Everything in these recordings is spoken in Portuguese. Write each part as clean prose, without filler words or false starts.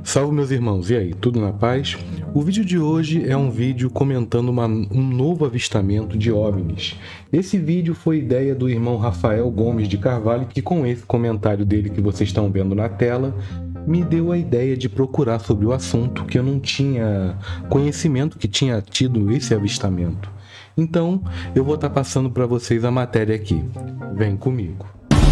Salve meus irmãos, e aí, tudo na paz? O vídeo de hoje é um vídeo comentando um novo avistamento de OVNIs. Esse vídeo foi ideia do irmão Rafael Gomes de Carvalho, que com esse comentário dele que vocês estão vendo na tela, me deu a ideia de procurar sobre o assunto, que eu não tinha conhecimento que tinha tido esse avistamento. Então, eu vou estar passando para vocês a matéria aqui. Vem comigo.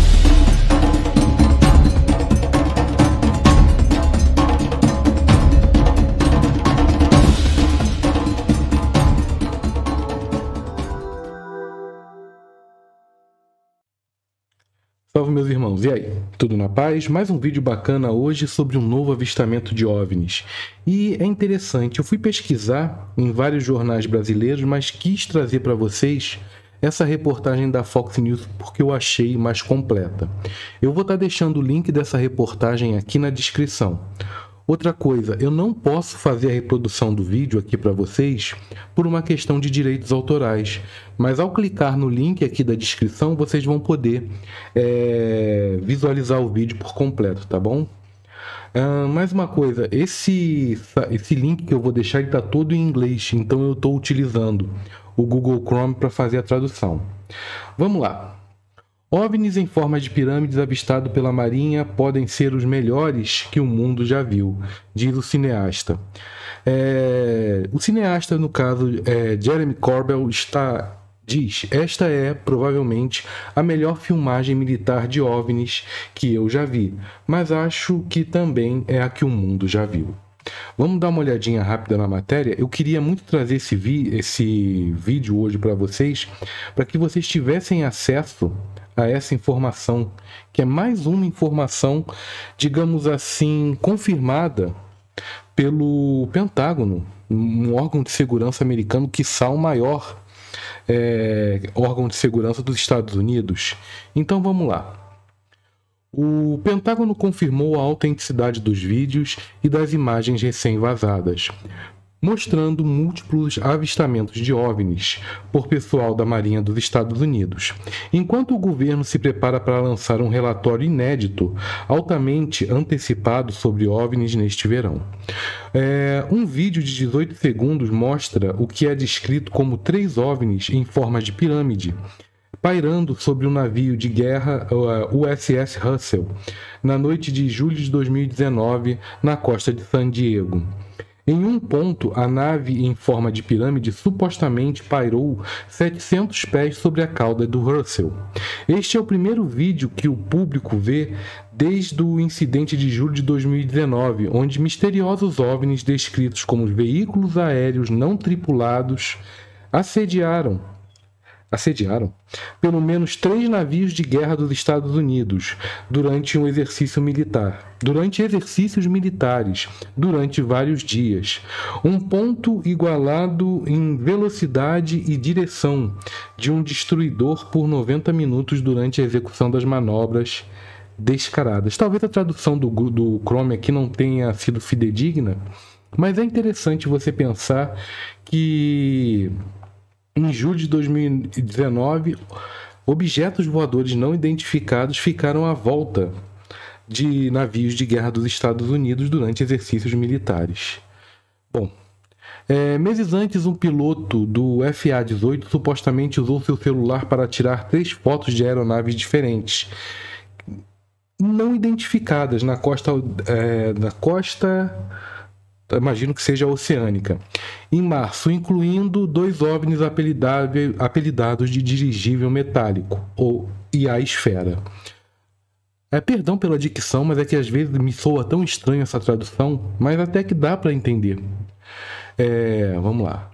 Salve meus irmãos, e aí? Tudo na paz? Mais um vídeo bacana hoje sobre um novo avistamento de OVNIs. E é interessante, eu fui pesquisar em vários jornais brasileiros, mas quis trazer para vocês essa reportagem da Fox News porque eu achei mais completa. Eu vou estar deixando o link dessa reportagem aqui na descrição. Outra coisa, eu não posso fazer a reprodução do vídeo aqui para vocês por uma questão de direitos autorais, mas ao clicar no link aqui da descrição, vocês vão poder visualizar o vídeo por completo, tá bom? Mais uma coisa, esse link que eu vou deixar está todo em inglês, então eu estou utilizando o Google Chrome para fazer a tradução. Vamos lá. OVNIs em forma de pirâmides avistados pela Marinha podem ser os melhores que o mundo já viu, diz o cineasta. O cineasta, no caso, Jeremy Corbell, diz: esta é, provavelmente, a melhor filmagem militar de OVNIs que eu já vi, mas acho que também é a que o mundo já viu. Vamos dar uma olhadinha rápida na matéria. Eu queria muito trazer esse vídeo hoje para vocês, para que vocês tivessem acesso a essa informação, que é mais uma informação, digamos assim, confirmada pelo Pentágono, um órgão de segurança americano, quiçá o maior órgão de segurança dos Estados Unidos. Então vamos lá. O Pentágono confirmou a autenticidade dos vídeos e das imagens recém-vazadas, mostrando múltiplos avistamentos de OVNIs por pessoal da Marinha dos Estados Unidos, enquanto o governo se prepara para lançar um relatório inédito, altamente antecipado sobre OVNIs neste verão. Um vídeo de 18 segundos mostra o que é descrito como 3 OVNIs em forma de pirâmide, pairando sobre um navio de guerra USS Russell, na noite de julho de 2019, na costa de San Diego. Em um ponto, a nave em forma de pirâmide supostamente pairou 700 pés sobre a cauda do Russell. Este é o primeiro vídeo que o público vê desde o incidente de julho de 2019, onde misteriosos OVNIs descritos como veículos aéreos não tripulados assediaram pelo menos 3 navios de guerra dos Estados Unidos durante exercícios militares durante vários dias. Um ponto igualado em velocidade e direção de um destruidor por 90 minutos durante a execução das manobras descaradas. Talvez a tradução do Chrome aqui não tenha sido fidedigna, mas é interessante você pensar que em julho de 2019, objetos voadores não identificados ficaram à volta de navios de guerra dos Estados Unidos durante exercícios militares. Bom, meses antes, um piloto do FA-18 supostamente usou seu celular para tirar 3 fotos de aeronaves diferentes, não identificadas na costa, imagino que seja oceânica, em março, incluindo 2 OVNIs apelidados de dirigível metálico, e a esfera. Perdão pela dicção, mas é que às vezes me soa tão estranho essa tradução, mas até que dá para entender. Vamos lá.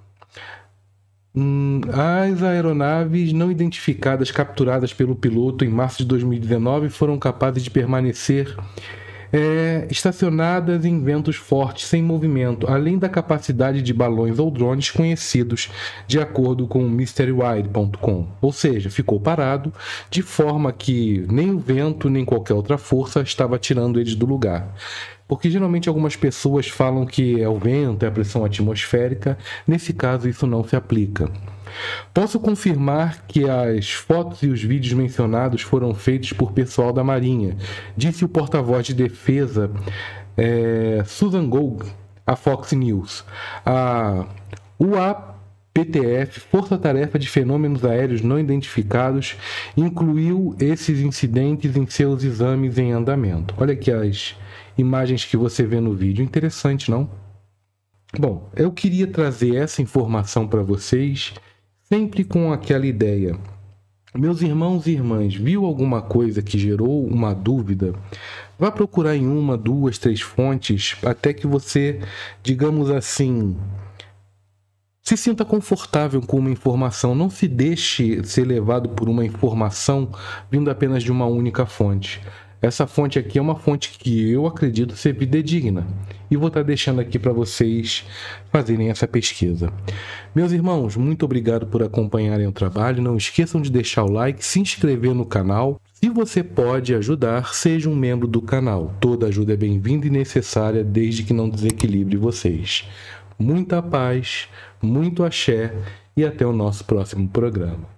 As aeronaves não identificadas capturadas pelo piloto em março de 2019 foram capazes de permanecer estacionadas em ventos fortes sem movimento, além da capacidade de balões ou drones conhecidos, de acordo com o MysteryWide.com. Ou seja, ficou parado, de forma que nem o vento nem qualquer outra força estava tirando eles do lugar. Porque geralmente algumas pessoas falam que é o vento, é a pressão atmosférica. Nesse caso, isso não se aplica. Posso confirmar que as fotos e os vídeos mencionados foram feitos por pessoal da Marinha, disse o porta-voz de defesa Susan Gold, a Fox News. A UAPTF, Força Tarefa de Fenômenos Aéreos Não Identificados, incluiu esses incidentes em seus exames em andamento. Olha aqui as imagens que você vê no vídeo. Interessante, não? Bom, eu queria trazer essa informação para vocês, sempre com aquela ideia. Meus irmãos e irmãs, viu alguma coisa que gerou uma dúvida? Vá procurar em 1, 2, 3 fontes, até que você, digamos assim, se sinta confortável com uma informação. Não se deixe ser levado por uma informação vindo apenas de uma única fonte. Essa fonte aqui é uma fonte que eu acredito ser fidedigna. E vou estar deixando aqui para vocês fazerem essa pesquisa. Meus irmãos, muito obrigado por acompanharem o trabalho. Não esqueçam de deixar o like, se inscrever no canal. Se você pode ajudar, seja um membro do canal. Toda ajuda é bem-vinda e necessária, desde que não desequilibre vocês. Muita paz, muito axé e até o nosso próximo programa.